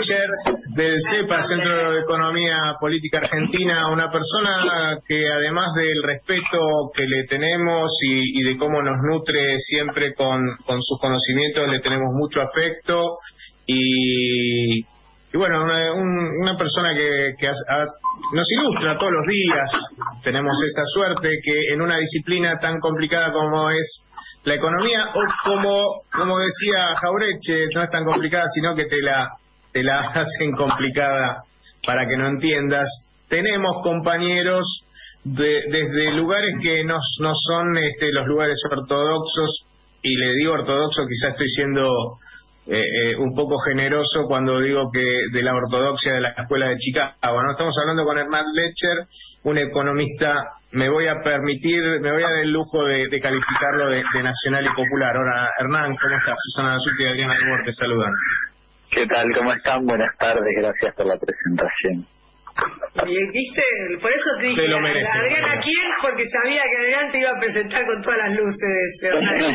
Lecher, del CEPA, Centro de Economía Política Argentina, una persona que además del respeto que le tenemos y de cómo nos nutre siempre con sus conocimientos, le tenemos mucho afecto y bueno, una persona que nos ilustra todos los días. Tenemos esa suerte que en una disciplina tan complicada como es la economía, o como decía Jauretche, no es tan complicada, sino que te la hacen complicada para que no entiendas. Tenemos compañeros desde lugares que no son los lugares ortodoxos, y le digo ortodoxo, quizás estoy siendo un poco generoso cuando digo que de la ortodoxia de la escuela de Chicago, ¿no? Estamos hablando con Hernán Lecher, un economista, me voy a dar el lujo de calificarlo de nacional y popular. Ahora, Hernán, ¿cómo estás? Susana Nasuti y Adriana Albor te saludan. ¿Qué tal? ¿Cómo están? Buenas tardes, gracias por la presentación. ¿Viste? Por eso te dije, ¿Adriana quién? Porque sabía que Adrián te iba a presentar con todas las luces.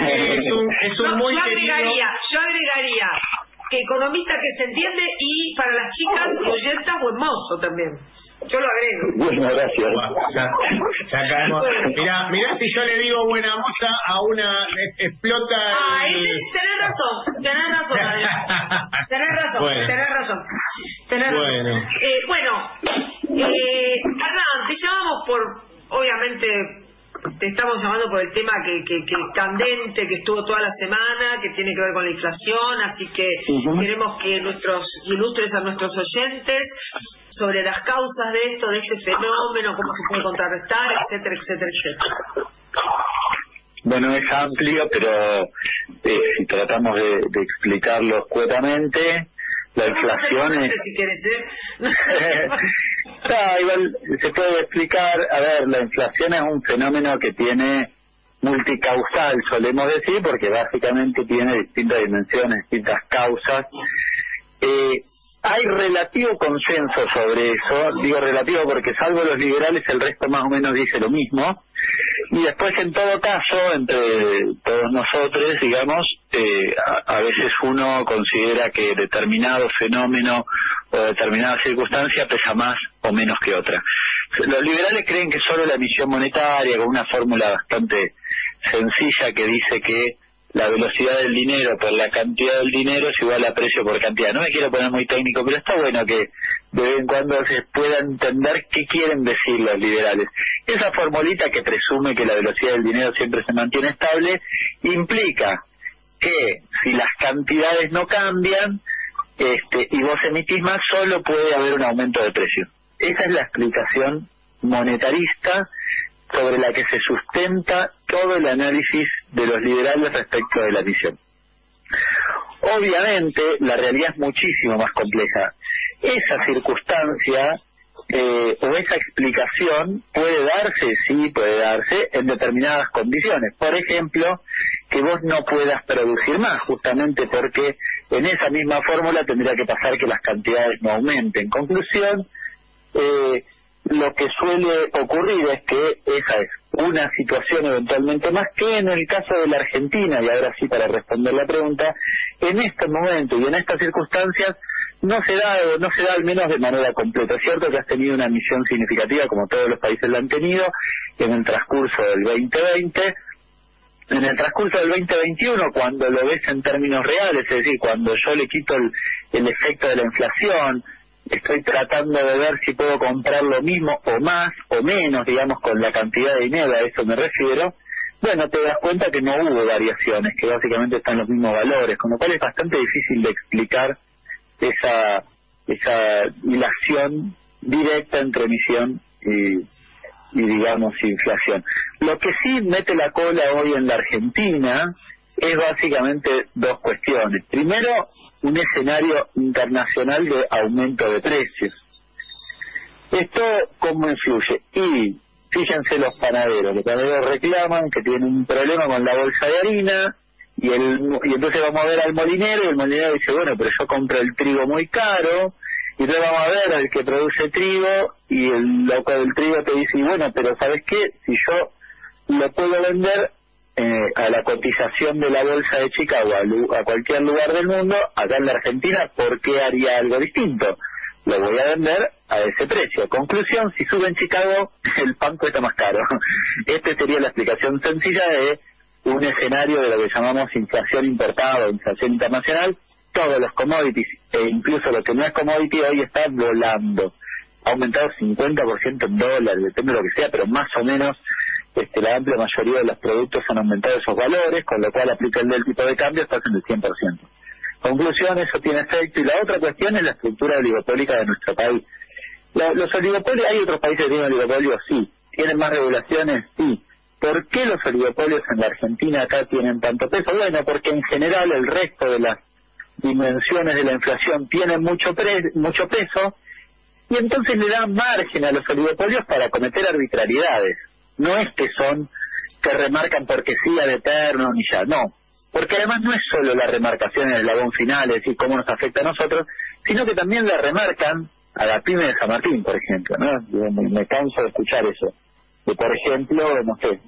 Yo agregaría que economista que se entiende, y para las chicas oyentas, buen mozo también. Yo lo agrego. Bueno, gracias. Ya caemos. Mirá si yo le digo buena moza a una, explota. Tenés razón, Adrián. Tenés razón. Hernán, te llamamos obviamente, te estamos llamando por el tema que candente, que estuvo toda la semana, que tiene que ver con la inflación, así que queremos que ilustres a nuestros oyentes sobre las causas de este fenómeno, cómo se puede contrarrestar, etcétera, etcétera, etcétera. Bueno, es amplio, pero si tratamos de explicarlo escuetamente, la inflación es... Si quieres, igual se puede explicar. A ver, la inflación es un fenómeno que tiene multicausal, solemos decir, porque básicamente tiene distintas dimensiones, distintas causas. Hay relativo consenso sobre eso, digo relativo porque salvo los liberales el resto más o menos dice lo mismo, y después en todo caso entre todos nosotros, digamos, a veces uno considera que determinado fenómeno o determinada circunstancia pesa más o menos que otra. Los liberales creen que solo la emisión monetaria, con una fórmula bastante sencilla que dice que la velocidad del dinero por la cantidad del dinero es igual a precio por cantidad. No me quiero poner muy técnico, pero está bueno que de vez en cuando se pueda entender qué quieren decir los liberales. Esa formulita que presume que la velocidad del dinero siempre se mantiene estable implica que si las cantidades no cambian y vos emitís más, solo puede haber un aumento de precio. Esa es la explicación monetarista sobre la que se sustenta todo el análisis de los liberales respecto de la emisión. Obviamente, la realidad es muchísimo más compleja. Esa circunstancia o esa explicación puede darse en determinadas condiciones. Por ejemplo, que vos no puedas producir más, justamente porque en esa misma fórmula tendría que pasar que las cantidades no aumenten. En conclusión, lo que suele ocurrir es que esa es una situación eventualmente más, que en el caso de la Argentina, y ahora sí para responder la pregunta, en este momento y en estas circunstancias no se da al menos de manera completa. Es cierto que has tenido una emisión significativa, como todos los países la han tenido, en el transcurso del 2020. En el transcurso del 2021, cuando lo ves en términos reales, es decir, cuando yo le quito el efecto de la inflación, estoy tratando de ver si puedo comprar lo mismo o más o menos, digamos, con la cantidad de dinero, a eso me refiero, bueno, te das cuenta que no hubo variaciones, que básicamente están los mismos valores, con lo cual es bastante difícil de explicar esa relación directa entre emisión y digamos inflación. Lo que sí mete la cola hoy en la Argentina es básicamente dos cuestiones. Primero, un escenario internacional de aumento de precios. ¿Esto cómo influye? Y fíjense los panaderos reclaman que tienen un problema con la bolsa de harina, y entonces vamos a ver al molinero, y el molinero dice, bueno, pero yo compro el trigo muy caro, y entonces vamos a ver al que produce trigo, y el loco del trigo te dice, y bueno, pero ¿sabes qué? Si yo lo puedo vender a la cotización de la bolsa de Chicago a cualquier lugar del mundo, acá en la Argentina, ¿por qué haría algo distinto? Lo voy a vender a ese precio. Conclusión, si sube en Chicago, el pan cuesta más caro. Esta sería la explicación sencilla de un escenario de lo que llamamos inflación importada o inflación internacional. Todos los commodities, e incluso lo que no es commodity, hoy está volando. Ha aumentado 50% en dólares, depende de lo que sea, pero más o menos la amplia mayoría de los productos han aumentado esos valores, con lo cual aplica el del tipo de cambio, estás en el 100%. Conclusión, eso tiene efecto. Y la otra cuestión es la estructura oligopólica de nuestro país. Los oligopolios, ¿hay otros países que tienen oligopolios? Sí. ¿Tienen más regulaciones? Sí. ¿Por qué los oligopolios en la Argentina acá tienen tanto peso? Bueno, porque en general el resto de las dimensiones de la inflación tienen mucho peso, y entonces le dan margen a los oligopolios para cometer arbitrariedades. No es que remarcan porque sí ad eterno ni ya, no. Porque además no es solo la remarcación en el eslabón final, es decir, cómo nos afecta a nosotros, sino que también la remarcan a la pyme de San Martín, por ejemplo, ¿no? Me canso de escuchar eso. De, por ejemplo, no sé,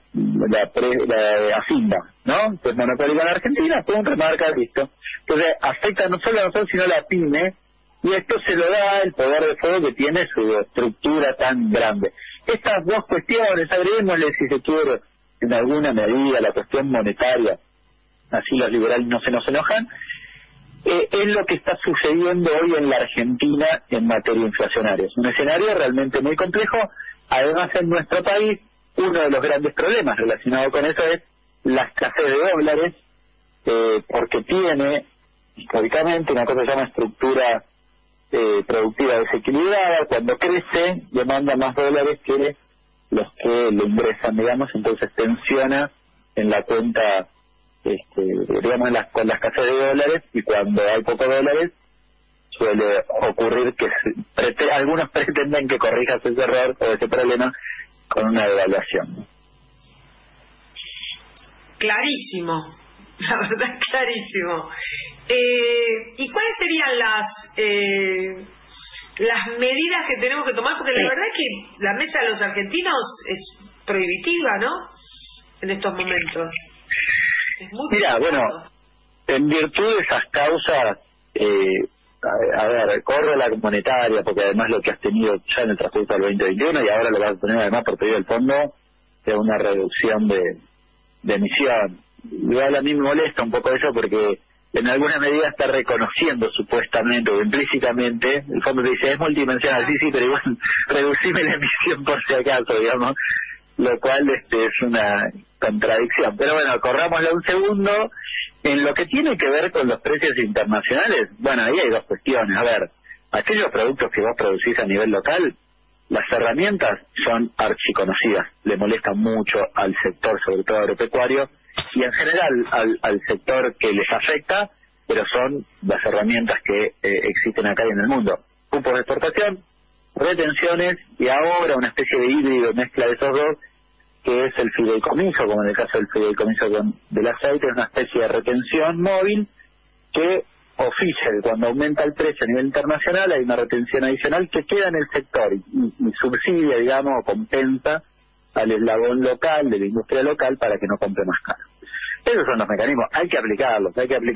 la Hacienda, ¿no? Pues monopólica en Argentina, pum, remarca, listo. Entonces afecta no solo a nosotros, sino a la pyme, y esto se lo da el poder de fuego que tiene su estructura tan grande. Estas dos cuestiones, agreguémosle, si se quiere, en alguna medida, la cuestión monetaria, así los liberales no se nos enojan, es lo que está sucediendo hoy en la Argentina en materia inflacionaria. Es un escenario realmente muy complejo. Además, en nuestro país, uno de los grandes problemas relacionados con eso es la escasez de dólares, porque tiene, históricamente, una cosa que se llama estructura productiva desequilibrada. Cuando crece, demanda más dólares que los que le ingresan, digamos, entonces tensiona en la cuenta, digamos, con la escasez de dólares, y cuando hay pocos dólares suele ocurrir que algunos pretenden que corrijas ese error o ese problema con una devaluación. Clarísimo, la verdad es clarísimo. ¿Y cuáles serían las medidas que tenemos que tomar? Porque la verdad es que la mesa de los argentinos es prohibitiva, ¿no? En estos momentos. Mira, bueno, en virtud de esas causas, a ver, corre la monetaria, porque además lo que has tenido ya en el transcurso del 2021, y ahora lo vas a tener además por pedido del fondo, es una reducción de emisión. Igual a mí me molesta un poco eso, porque en alguna medida está reconociendo supuestamente o implícitamente, el fondo te dice, es multidimensional, sí, pero igual reducime la emisión por si acaso, digamos, lo cual es una contradicción. Pero bueno, corrámosla un segundo. En lo que tiene que ver con los precios internacionales, bueno, ahí hay dos cuestiones. A ver, aquellos productos que vos producís a nivel local, las herramientas son archiconocidas, le molestan mucho al sector, sobre todo agropecuario, y en general al sector que les afecta, pero son las herramientas que existen acá y en el mundo. Cupos de exportación, retenciones, y ahora una especie de híbrido, mezcla de esos dos, que es el fideicomiso, como en el caso del fideicomiso del aceite, es una especie de retención móvil que oficia que cuando aumenta el precio a nivel internacional hay una retención adicional que queda en el sector y subsidia, digamos, o compensa al eslabón local, de la industria local, para que no compre más caro. Esos son los mecanismos, hay que aplicarlos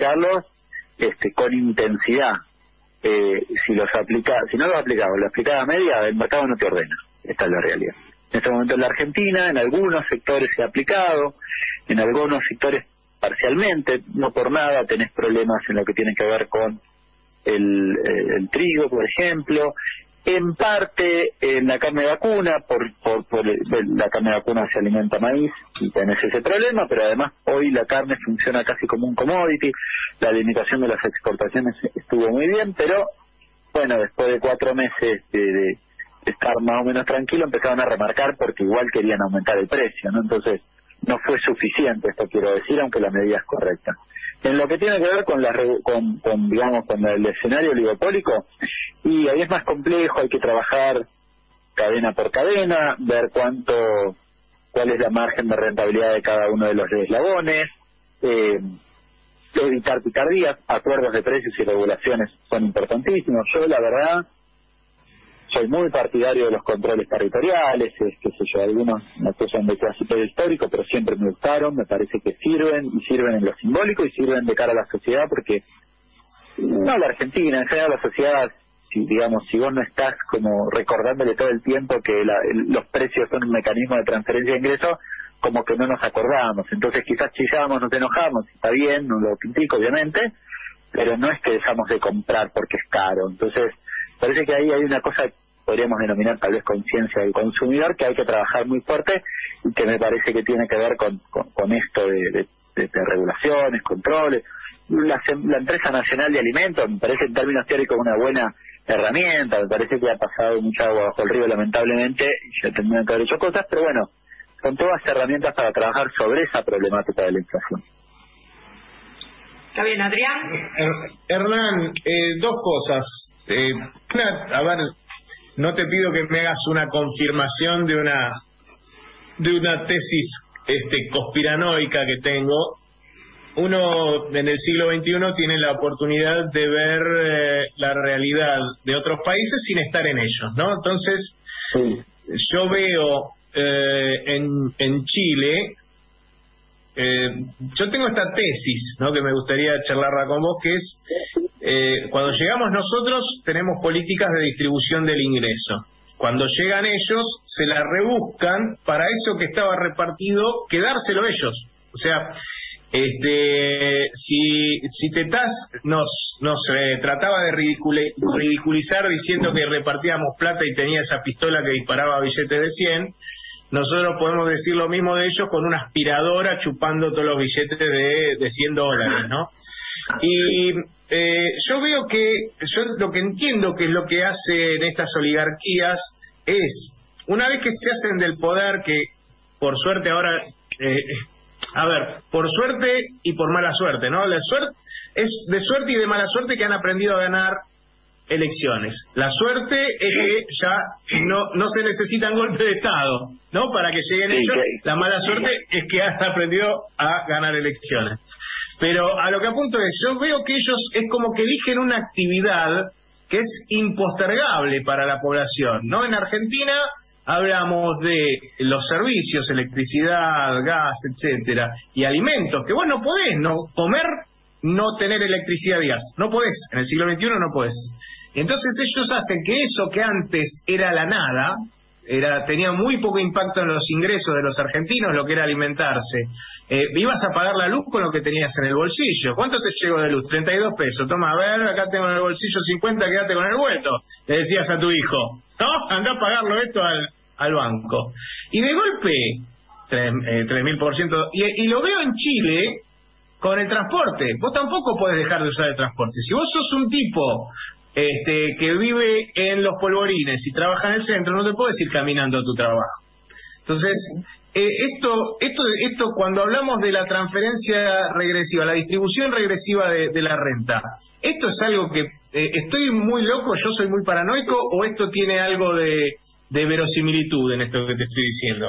con intensidad. Si no los aplicamos, la aplicada media, el mercado no te ordena. Esta es la realidad. En este momento en la Argentina, en algunos sectores se ha aplicado, en algunos sectores parcialmente, no por nada tenés problemas en lo que tiene que ver con el trigo, por ejemplo, en parte en la carne de vacuna, por la carne de vacuna se alimenta maíz y tenés ese problema, pero además hoy la carne funciona casi como un commodity, la limitación de las exportaciones estuvo muy bien, pero bueno, después de 4 meses de estar más o menos tranquilo, empezaron a remarcar porque igual querían aumentar el precio, ¿no? Entonces no fue suficiente, esto quiero decir, aunque la medida es correcta. En lo que tiene que ver con el escenario oligopólico, y ahí es más complejo, hay que trabajar cadena por cadena, ver cuál es la margen de rentabilidad de cada uno de los eslabones, evitar picardías, acuerdos de precios y regulaciones son importantísimos. Yo la verdad soy muy partidario de los controles territoriales, qué sé yo, algunos me acusan de clásico histórico, pero siempre me gustaron, me parece que sirven, y sirven en lo simbólico y sirven de cara a la sociedad, porque no la Argentina, en general la sociedad, si vos no estás como recordándole todo el tiempo que los precios son un mecanismo de transferencia de ingresos, como que no nos acordamos, entonces quizás chillamos, nos enojamos, está bien, no lo critico obviamente, pero no es que dejamos de comprar porque es caro. Entonces parece que ahí hay una cosa que podríamos denominar tal vez conciencia del consumidor, que hay que trabajar muy fuerte y que me parece que tiene que ver con esto de regulaciones, controles. La empresa nacional de alimentos me parece en términos teóricos una buena herramienta, me parece que ha pasado mucha agua bajo el río lamentablemente y ya tendrían que haber hecho cosas, pero bueno, son todas herramientas para trabajar sobre esa problemática de la inflación. ¿Está bien, Adrián? Hernán, dos cosas. Una, a ver, no te pido que me hagas una confirmación de una tesis conspiranoica que tengo. Uno en el siglo XXI tiene la oportunidad de ver la realidad de otros países sin estar en ellos, ¿no? Entonces, sí, yo veo en Chile, yo tengo esta tesis, ¿no?, que me gustaría charlarla con vos, que es, cuando llegamos nosotros tenemos políticas de distribución del ingreso. Cuando llegan ellos, se la rebuscan para eso que estaba repartido, quedárselo ellos. O sea, si Tetaz nos trataba de ridiculizar diciendo que repartíamos plata y tenía esa pistola que disparaba billetes de 100, nosotros podemos decir lo mismo de ellos con una aspiradora chupando todos los billetes de $100, ¿no? Y yo veo yo lo que entiendo que es lo que hacen estas oligarquías es, una vez que se hacen del poder, que por suerte ahora, por suerte y por mala suerte, ¿no? La suerte es de suerte y de mala suerte que han aprendido a ganar elecciones. La suerte es que ya no se necesitan golpes de Estado, ¿no?, para que lleguen ellos. La mala suerte es que han aprendido a ganar elecciones. Pero a lo que apunto es, yo veo que ellos es como que eligen una actividad que es impostergable para la población, ¿no? En Argentina hablamos de los servicios, electricidad, gas, etcétera, y alimentos, que vos no podés comer, no tener electricidad y gas. No podés, en el siglo XXI no podés. Entonces ellos hacen que eso que antes era la nada, tenía muy poco impacto en los ingresos de los argentinos, lo que era alimentarse. Ibas a pagar la luz con lo que tenías en el bolsillo. ¿Cuánto te llegó de luz? 32 pesos. Toma, a ver, acá tengo en el bolsillo 50, quédate con el vuelto. Le decías a tu hijo, ¿no? Andá a pagarlo esto al banco. Y de golpe, 3.000%. Y lo veo en Chile con el transporte. Vos tampoco podés dejar de usar el transporte. Si vos sos un tipo que vive en Los Polvorines y trabaja en el centro, no te podés ir caminando a tu trabajo. Entonces, esto cuando hablamos de la transferencia regresiva, la distribución regresiva de la renta, ¿esto es algo que estoy muy loco, yo soy muy paranoico, o esto tiene algo de verosimilitud en esto que te estoy diciendo?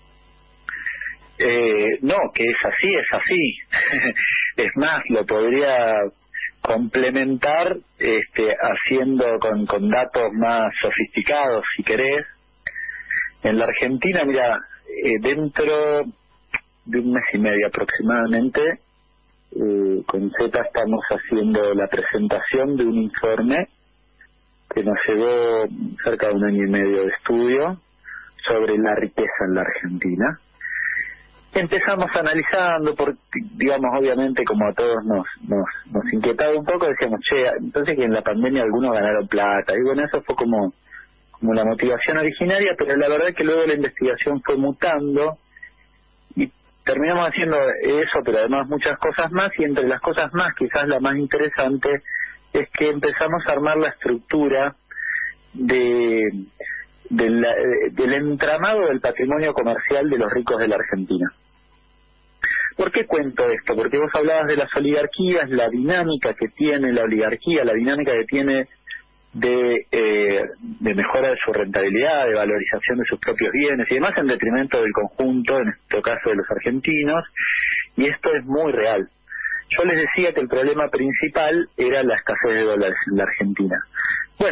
No, que es así. Es más, lo podría complementar haciendo con datos más sofisticados, si querés. En la Argentina, mira, dentro de un mes y medio aproximadamente, con Z estamos haciendo la presentación de un informe que nos llevó cerca de 1 año y medio de estudio sobre la riqueza en la Argentina. Empezamos analizando, porque, digamos, obviamente, como a todos nos inquietaba un poco, decíamos, entonces que en la pandemia algunos ganaron plata. Y bueno, eso fue como la motivación originaria, pero la verdad es que luego la investigación fue mutando y terminamos haciendo eso, pero además muchas cosas más, y entre las cosas más, quizás la más interesante, es que empezamos a armar la estructura del entramado del patrimonio comercial de los ricos de la Argentina. ¿Por qué cuento esto? Porque vos hablabas de las oligarquías, la dinámica que tiene la oligarquía, la dinámica que tiene de mejora de su rentabilidad, de valorización de sus propios bienes y demás, en detrimento del conjunto, en este caso de los argentinos, y esto es muy real. Yo les decía que el problema principal era la escasez de dólares en la Argentina. Bueno,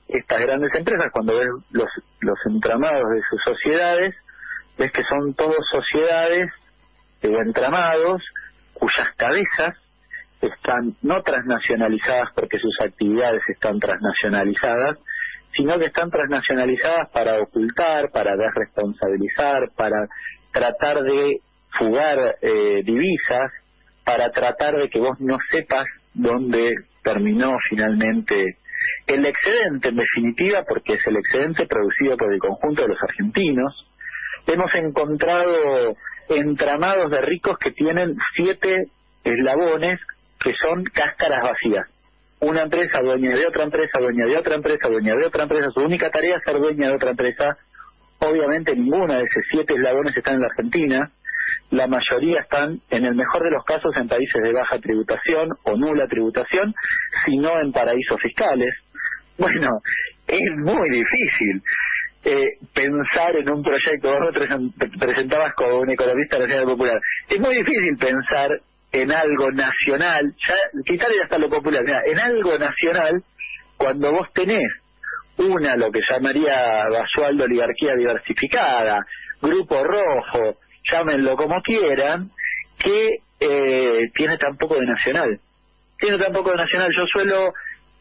estas grandes empresas, cuando ves los entramados de sus sociedades, ves que son todos sociedades o entramados cuyas cabezas están no transnacionalizadas porque sus actividades están transnacionalizadas, sino que están transnacionalizadas para ocultar, para desresponsabilizar, para tratar de fugar divisas, para tratar de que vos no sepas dónde terminó finalmente el excedente, en definitiva, porque es el excedente producido por el conjunto de los argentinos. Hemos encontrado entramados de ricos que tienen 7 eslabones que son cáscaras vacías. Una empresa dueña de otra empresa, dueña de otra empresa, dueña de otra empresa. Su única tarea es ser dueña de otra empresa. Obviamente ninguna de esos 7 eslabones está en la Argentina. La mayoría están, en el mejor de los casos, en países de baja tributación o nula tributación, sino en paraísos fiscales. Bueno, es muy difícil pensar en un proyecto. Vos te presentabas como un economista nacional popular. Es muy difícil pensar en algo nacional, ya quitarle hasta lo popular, mira, en algo nacional, cuando vos tenés lo que llamaría Basualdo oligarquía diversificada, grupo rojo, llámenlo como quieran, que tiene tan poco de nacional. Tiene tan poco de nacional. Yo suelo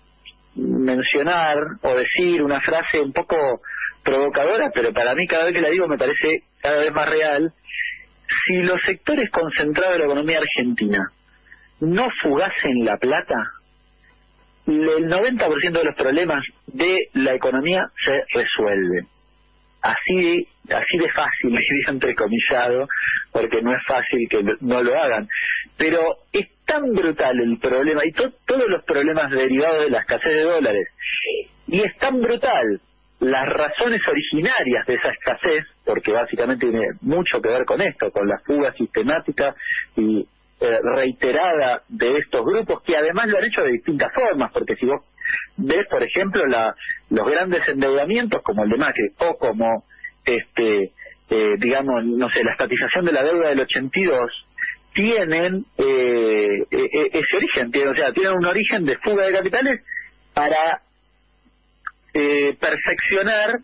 mencionar o decir una frase un poco provocadora, pero para mí cada vez que la digo me parece cada vez más real. Si los sectores concentrados de la economía argentina no fugasen la plata, el 90% de los problemas de la economía se resuelven. Así de fácil, diría entrecomillado, porque no es fácil que no lo hagan. Pero es tan brutal el problema, y todos los problemas derivados de la escasez de dólares, y es tan brutal las razones originarias de esa escasez, porque básicamente tiene mucho que ver con esto, con la fuga sistemática y reiterada de estos grupos, que además lo han hecho de distintas formas, porque si vos ves, por ejemplo, los grandes endeudamientos como el de Macri, o como digamos, no sé, la estatización de la deuda del 82, tienen ese origen, tienen un origen de fuga de capitales para perfeccionar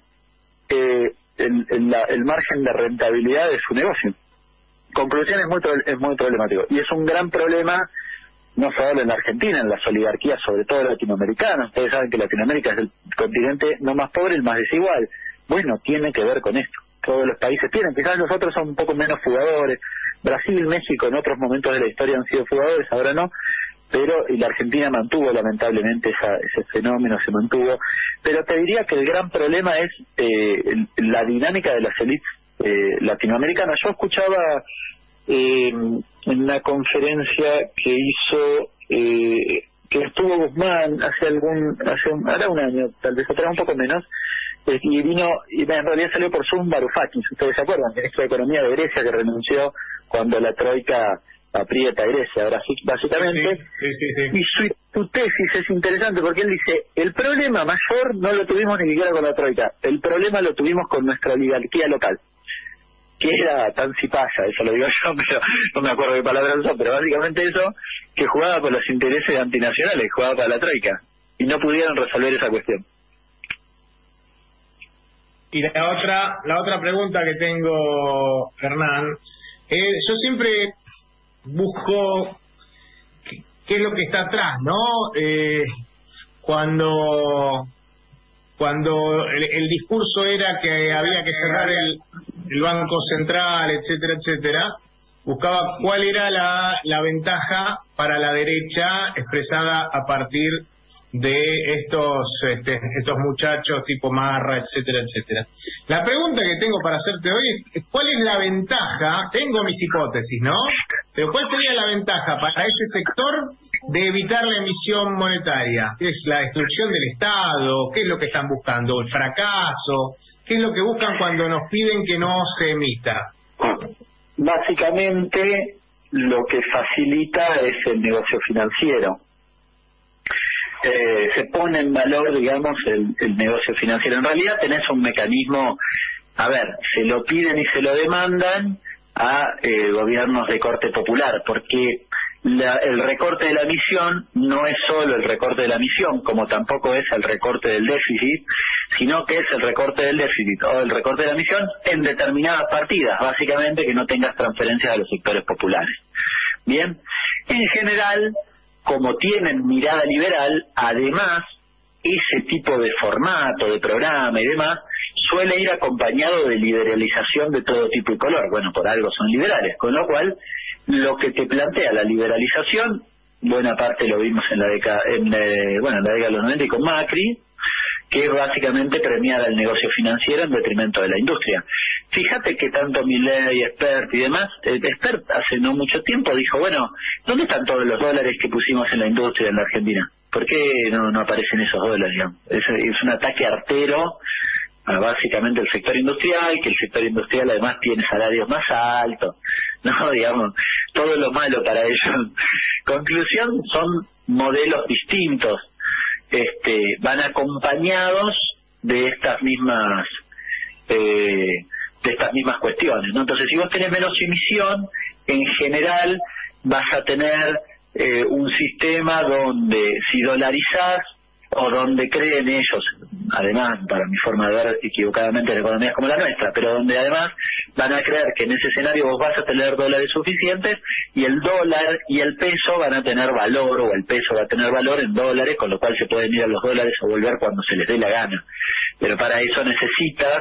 el margen de rentabilidad de su negocio. Conclusión, es muy problemático, y es un gran problema no solo en la Argentina, en las oligarquías, sobre todo latinoamericanas. Ustedes saben que Latinoamérica es el continente no más pobre, el más desigual. Bueno, tiene que ver con esto. Todos los países tienen, quizás los otros son un poco menos fugadores. Brasil, México en otros momentos de la historia han sido fugadores, ahora no, pero y la Argentina mantuvo lamentablemente ese fenómeno, se mantuvo. Pero te diría que el gran problema es la dinámica de las élites latinoamericanas. Yo escuchaba en una conferencia que hizo que estuvo Guzmán hace un año, tal vez atrás, un poco menos, y vino, y en realidad salió por Zoom Varoufakis, ustedes se acuerdan, ministro de Economía de Grecia, que renunció cuando la troika aprieta a Grecia, ahora sí, básicamente. Sí. Y su tesis es interesante porque él dice, el problema mayor no lo tuvimos ni siquiera con la troika, el problema lo tuvimos con nuestra oligarquía local, que era tan cipaya, eso lo digo yo, pero no me acuerdo qué palabras usó, pero básicamente eso, que jugaba con los intereses antinacionales, jugaba para la troika, y no pudieron resolver esa cuestión. Y la otra pregunta que tengo, Hernán, yo siempre busco qué es lo que está atrás, ¿no? Cuando el discurso era que había que cerrar el Banco Central, etcétera, etcétera, buscaba cuál era la ventaja para la derecha expresada a partir de estos muchachos tipo Marra, etcétera, etcétera. La pregunta que tengo para hacerte hoy es ¿cuál es la ventaja? Tengo mis hipótesis, ¿no? Pero ¿cuál sería la ventaja para ese sector de evitar la emisión monetaria? ¿Qué es la destrucción del Estado? ¿Qué es lo que están buscando? ¿El fracaso? ¿Qué es lo que buscan cuando nos piden que no se emita? Básicamente lo que facilita es el negocio financiero. Se pone en valor, digamos, el negocio financiero. En realidad tenés un mecanismo, se lo piden y se lo demandan a gobiernos de corte popular, porque el recorte de la emisión no es solo el recorte de la emisión, como tampoco es el recorte del déficit, sino que es el recorte del déficit o el recorte de la emisión en determinadas partidas, básicamente que no tengas transferencias a los sectores populares. Bien, en general, como tienen mirada liberal, además, ese tipo de formato, de programa y demás, suele ir acompañado de liberalización de todo tipo y color. Bueno, por algo son liberales, con lo cual, lo que te plantea la liberalización, buena parte lo vimos en la década de los 90 y con Macri, que es básicamente premiar al negocio financiero en detrimento de la industria. Fíjate que tanto Milei, Expert y demás, Expert hace no mucho tiempo dijo, bueno, ¿dónde están todos los dólares que pusimos en la industria en la Argentina? ¿Por qué no aparecen esos dólares? Digamos? Es un ataque artero a básicamente el sector industrial, que el sector industrial además tiene salarios más altos, no, digamos, todo lo malo para ellos. Conclusión, son modelos distintos, van acompañados de estas mismas cuestiones, ¿no? Entonces, si vos tenés menos emisión, en general vas a tener un sistema donde si dolarizás o donde creen ellos, además, para mi forma de ver equivocadamente en economías como la nuestra, pero donde además van a creer que en ese escenario vos vas a tener dólares suficientes y el dólar y el peso van a tener valor, o el peso va a tener valor en dólares, con lo cual se pueden ir a los dólares o volver cuando se les dé la gana. Pero para eso necesitas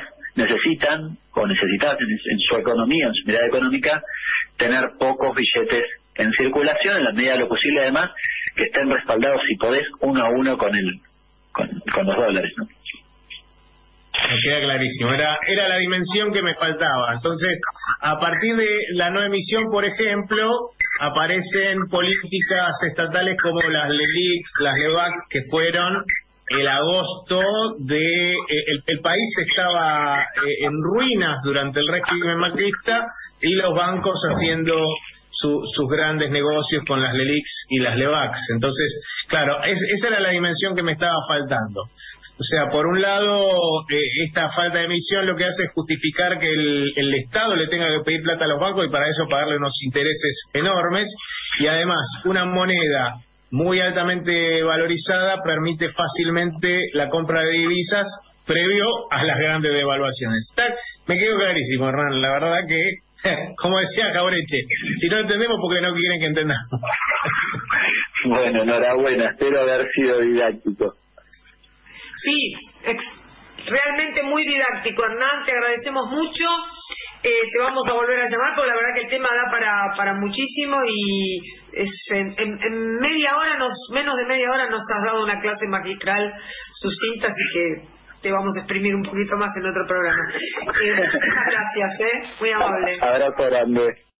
en su economía, en su mirada económica, tener pocos billetes en circulación, en la medida de lo posible, además, que estén respaldados, si podés, uno a uno con los dólares, ¿no? Me queda clarísimo, era la dimensión que me faltaba. Entonces, a partir de la no emisión, por ejemplo, aparecen políticas estatales como las LELIQs, las LEVAQs, que fueron el agosto de... el país estaba en ruinas durante el régimen macrista y los bancos haciendo sus grandes negocios con las LELIQs y las LEVAQs. Entonces, claro, esa era la dimensión que me estaba faltando. O sea, por un lado, esta falta de emisión lo que hace es justificar que el Estado le tenga que pedir plata a los bancos y para eso pagarle unos intereses enormes, y además una moneda muy altamente valorizada permite fácilmente la compra de divisas previo a las grandes devaluaciones. Me quedó clarísimo, Hernán, la verdad que, como decía Jaureche, si no entendemos porque no quieren que entendamos. Bueno, enhorabuena, espero haber sido didáctico. Sí, realmente muy didáctico, Hernán, te agradecemos mucho. Te vamos a volver a llamar porque la verdad que el tema da para muchísimo, y en media hora, menos de media hora nos has dado una clase magistral sucinta, así que te vamos a exprimir un poquito más en otro programa. Muchísimas gracias, muy amable. Abrazo grande.